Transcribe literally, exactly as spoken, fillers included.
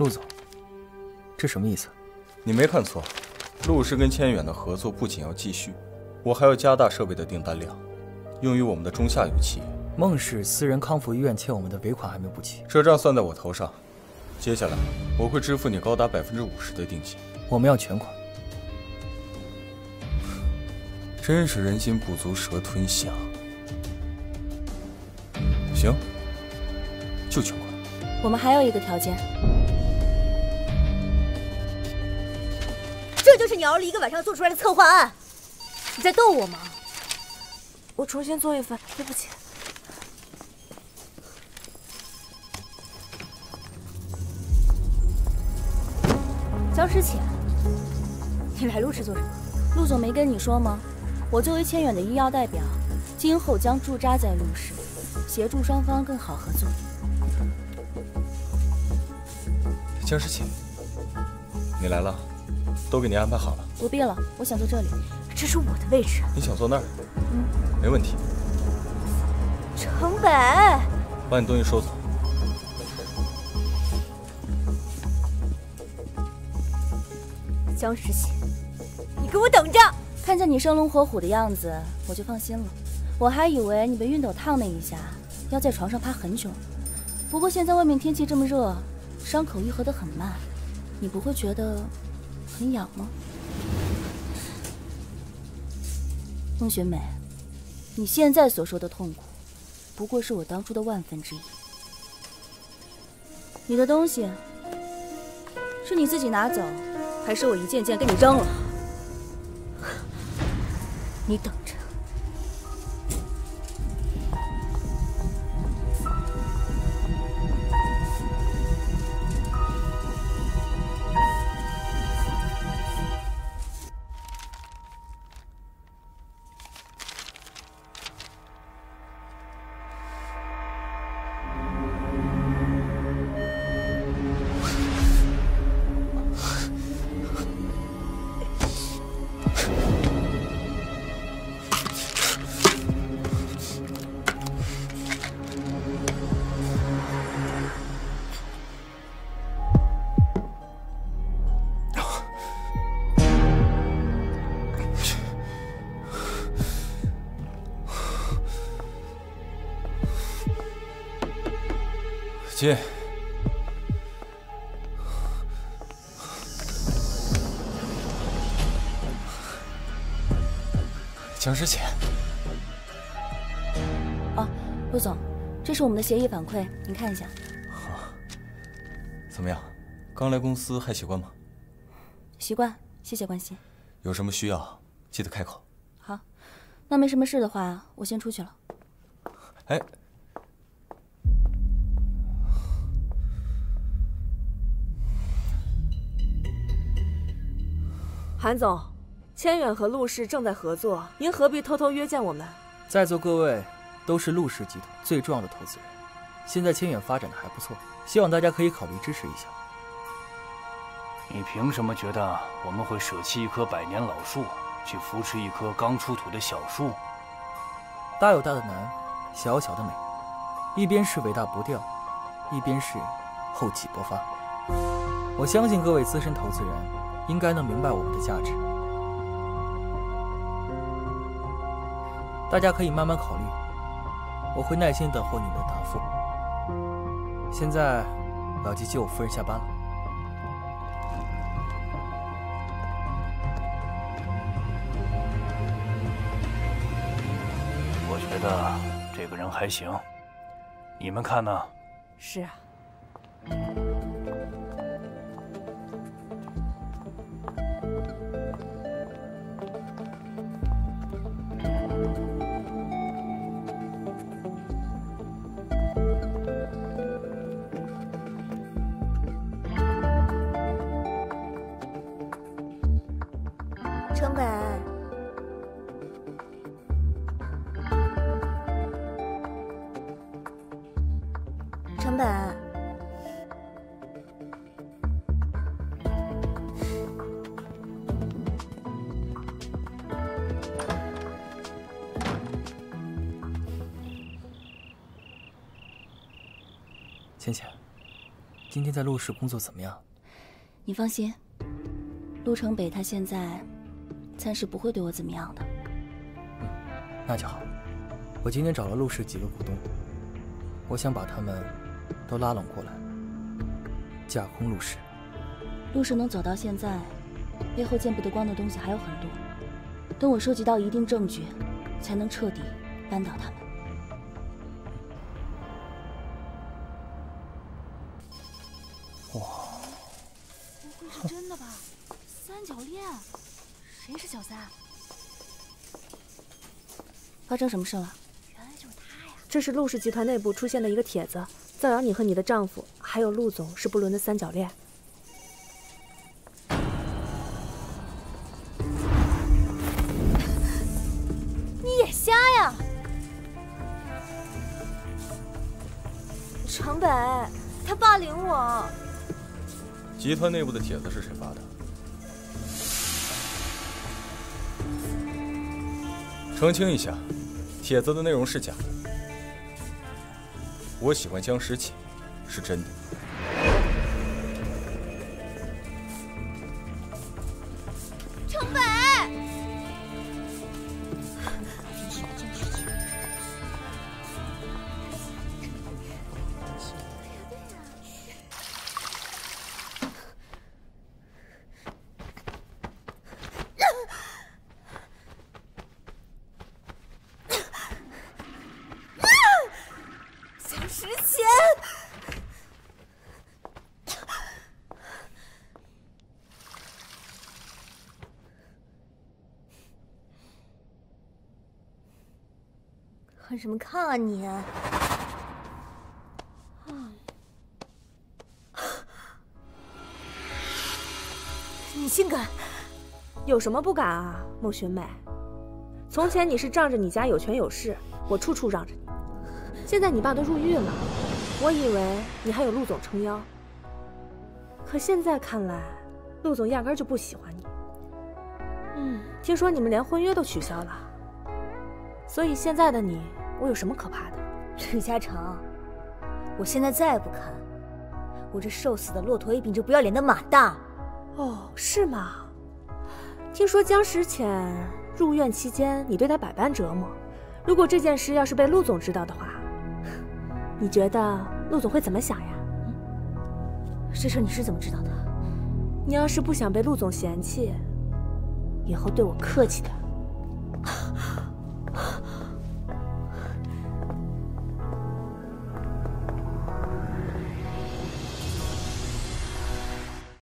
陆总，这什么意思？ 你没看错，陆氏跟千远的合作不仅要继续，我还要加大设备的订单量，用于我们的中下游企业。 孟氏私人康复医院欠我们的尾款还没补齐， 这账算在我头上。接下来我会支付你高达百分之五十的定金。 我们要全款。 真是人心不足蛇吞象。行，就全款。 我们还有一个条件。 这就是你熬了一个晚上做出来的策划案，你在逗我吗？ 我重新做一份，对不起。 江诗浅，你来陆氏做什么？ 陆总没跟你说吗？我作为千远的医药代表，今后将驻扎在陆氏，协助双方更好合作。 江诗浅，你来了，都给你安排好了。 不必了，我想坐这里。 这是我的位置。 你想坐那儿？ 嗯， 没问题。 城北， 把你东西收走。 江诗浅，你给我等着！ 看见你生龙活虎的样子，我就放心了。我还以为你被熨斗烫那一下，要在床上趴很久。不过现在外面天气这么热，伤口愈合得很慢，你不会觉得很痒吗？孟雪美，你现在所受的痛苦，不过是我当初的万分之一。你的东西是你自己拿走，还是我一件件给你扔了？ 你等着。 进。江诗浅。 哦，陆总，这是我们的协议反馈，您看一下。 好。怎么样？刚来公司还习惯吗？ 习惯，谢谢关心。 有什么需要记得开口。 好，那没什么事的话，我先出去了。 哎。 韩总，千远和陆氏正在合作，您何必偷偷约见我们？ 在座各位都是陆氏集团最重要的投资人，现在千远发展的还不错，希望大家可以考虑支持一下。 你凭什么觉得我们会舍弃一棵百年老树，去扶持一棵刚出土的小树？ 大有大的难，小有小的美，一边是伟大不掉，一边是厚积薄发。我相信各位资深投资人应该能明白我们的价值，大家可以慢慢考虑，我会耐心等候你们的答复。现在我要去接我夫人下班了。 我觉得这个人还行，你们看呢？ 是啊。 城北，城北， 浅浅， 今天在陆氏工作怎么样？ 你放心，陆城北他现在暂时不会对我怎么样的。 嗯，那就好。我今天找了陆氏几个股东，我想把他们都拉拢过来，架空陆氏。 陆氏能走到现在，背后见不得光的东西还有很多。等我收集到一定证据，才能彻底扳倒他们。 哇！ 不会是真的吧？三角恋？谁是小三？发生什么事了？原来就是他呀！ 这是陆氏集团内部出现的一个帖子，造谣你和你的丈夫还有陆总是不伦的三角恋。 你也瞎呀！ 城北，他霸凌我。 集团内部的帖子是谁发的？澄清一下，帖子的内容是假的。我喜欢江诗琪，是真的。 城北， 之前， 看什么看啊你？你竟敢！ 有什么不敢啊，孟寻美？从前你是仗着你家有权有势，我处处让着你。现在你爸都入狱了，我以为你还有陆总撑腰，可现在看来，陆总压根就不喜欢你。嗯，听说你们连婚约都取消了，所以现在的你，我有什么可怕的？ 吕嘉诚，我现在再不看，我这瘦死的骆驼一比这不要脸的马大。 哦，是吗？听说江石浅入院期间，你对他百般折磨。如果这件事要是被陆总知道的话，你觉得陆总会怎么想呀？ 嗯，这事你是怎么知道的？ 你要是不想被陆总嫌弃，以后对我客气点。